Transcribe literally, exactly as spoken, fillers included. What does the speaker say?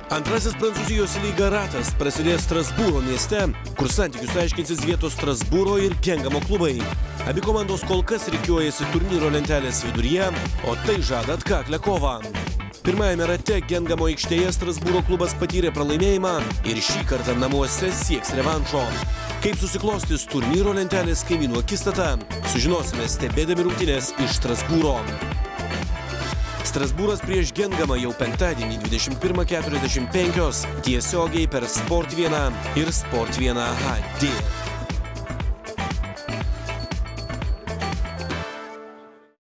Antrasis Prancūzijos lyga ratas prasidės Strasbūro mieste, kur santykius aiškinsis vietos Strasbūro ir Gengamo klubai. Abi komandos kol kas rikiuojasi turnyro lentelės viduryje, o tai žada atkaklę kovą. Pirmajame rate Gengamo aikštėje Strasbūro klubas patyrė pralaimėjimą ir šį kartą namuose sieks revanšo. Kaip susiklostys turnyro lentelės kaimynų akistata, sužinosime stebėdami rungtynes iš Strasbūro. Strasbūras prieš Gengamą jau penktadienį dvidešimt pirmą keturiasdešimt penkios tiesiogiai per Sport vieną ir Sport vieną H D.